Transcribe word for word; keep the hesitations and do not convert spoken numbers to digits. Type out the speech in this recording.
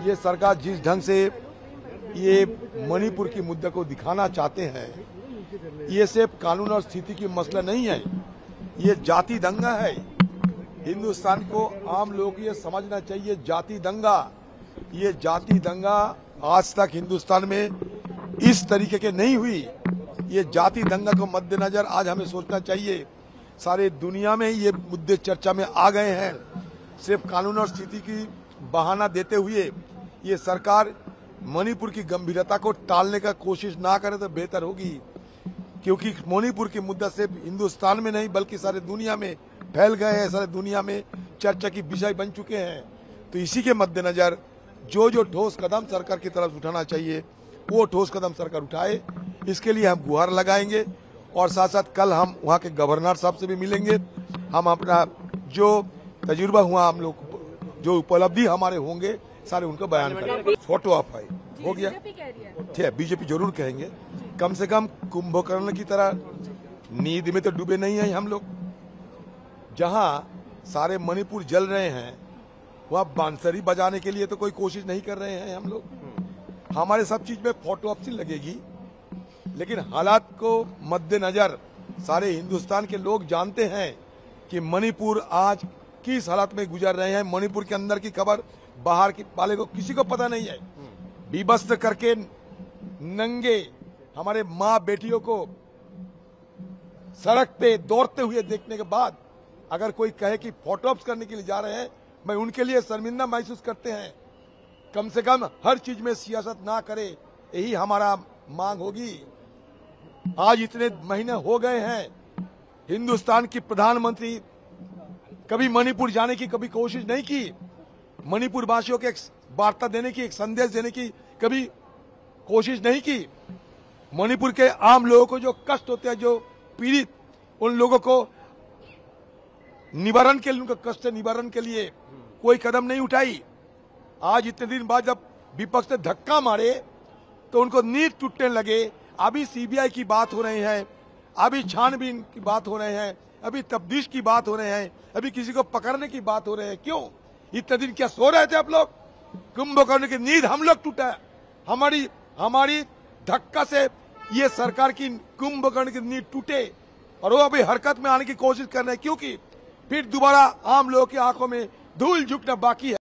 ये सरकार जिस ढंग से ये मणिपुर की मुद्दे को दिखाना चाहते हैं, ये सिर्फ कानून और स्थिति की मसला नहीं है, ये जाति दंगा है। हिंदुस्तान को आम लोगों को ये समझना चाहिए, जाति दंगा, ये जाति दंगा आज तक हिंदुस्तान में इस तरीके के नहीं हुई। ये जाति दंगा को मद्देनजर आज हमें सोचना चाहिए। सारे दुनिया में ये मुद्दे चर्चा में आ गए हैं। सिर्फ कानून और स्थिति की बहाना देते हुए ये सरकार मणिपुर की गंभीरता को टालने का कोशिश ना करे तो बेहतर होगी, क्योंकि मणिपुर की मुद्दा सिर्फ हिंदुस्तान में नहीं बल्कि सारे दुनिया में फैल गए हैं, सारे दुनिया में चर्चा की विषय बन चुके हैं। तो इसी के मद्देनजर जो जो ठोस कदम सरकार की तरफ उठाना चाहिए वो ठोस कदम सरकार उठाए। इसके लिए हम गुहार लगाएंगे और साथ साथ कल हम वहाँ के गवर्नर साहब से भी मिलेंगे। हम अपना जो तजुर्बा हुआ, हम लोग जो उपलब्धि हमारे होंगे सारे उनको बयान करेंगे। फोटो ऑफ है हो गया, ठीक है, बीजेपी जरूर कहेंगे। कम से कम कुंभकर्ण की तरह नींद में तो डूबे नहीं है हम लोग। जहाँ सारे मणिपुर जल रहे हैं वहाँ बांसुरी बजाने के लिए तो कोई कोशिश नहीं कर रहे हैं हम लोग। हमारे सब चीज में फोटो ऑप्शन लगेगी, लेकिन हालात को मद्देनजर सारे हिंदुस्तान के लोग जानते हैं कि मणिपुर आज किस हालात में गुजर रहे हैं। मणिपुर के अंदर की खबर बाहर की वाले को किसी को पता नहीं है। विवस्त्र करके नंगे हमारे माँ बेटियों को सड़क पे दौड़ते हुए देखने के बाद अगर कोई कहे कि फोटो ऑप्स करने के लिए जा रहे हैं, मैं उनके लिए शर्मिंदा महसूस करते हैं। कम से कम हर चीज में सियासत ना करे, यही हमारा मांग होगी। आज इतने महीने हो गए हैं, हिंदुस्तान की प्रधानमंत्री कभी मणिपुर जाने की कभी कोशिश नहीं की। मणिपुर वासियों को एक वार्ता देने की, एक संदेश देने की कभी कोशिश नहीं की। मणिपुर के आम लोगों को जो कष्ट होते हैं, जो पीड़ित, उन लोगों को निवारण के लिए, उनका कष्ट निवारण के लिए कोई कदम नहीं उठाई। आज इतने दिन बाद जब विपक्ष ने धक्का मारे तो उनको नींद टूटने लगे। अभी सीबीआई की बात हो रही है, अभी छानबीन की बात हो रहे हैं, अभी तफ्तीश की बात हो रहे हैं, अभी किसी को पकड़ने की बात हो रही है। क्यों इतने दिन क्या सो रहे थे आप लोग? कुंभकर्ण की नींद हम लोग टूटा है। हमारी हमारी धक्का से ये सरकार की कुंभकर्ण की नींद टूटे और वो अभी हरकत में आने की कोशिश कर रहे हैं, क्योंकि फिर दोबारा आम लोगों की आंखों में धूल झुकना बाकी है।